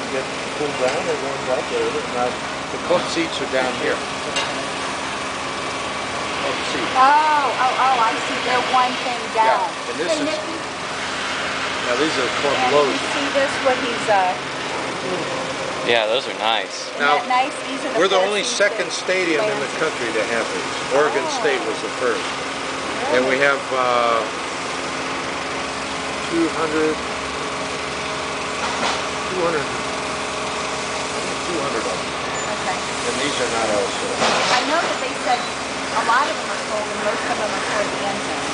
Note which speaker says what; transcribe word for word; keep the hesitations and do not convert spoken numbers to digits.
Speaker 1: get cooled down, it warms up. Now, the club seats are down here. Club seats.
Speaker 2: Oh, oh, oh, I see. They're one thing down.
Speaker 1: Yeah, and this
Speaker 2: hey,
Speaker 1: is,
Speaker 2: Nikki,
Speaker 1: now these are Club
Speaker 2: and
Speaker 1: Loge.
Speaker 2: you see this, what he's, uh...
Speaker 3: Yeah, those are nice.
Speaker 2: Isn't
Speaker 1: Now,
Speaker 2: that nice? These are the
Speaker 1: we're the
Speaker 2: four
Speaker 1: only
Speaker 2: seats
Speaker 1: second
Speaker 2: that
Speaker 1: stadium in the
Speaker 2: lands-
Speaker 1: country to have these. Oregon
Speaker 2: Oh.
Speaker 1: State was the first.
Speaker 2: Really?
Speaker 1: And we have uh, two hundred, two hundred, two hundred of them.
Speaker 2: Okay.
Speaker 1: And these are not all sold.
Speaker 2: I know that they said a lot of them are sold and most of them are toward the end zone.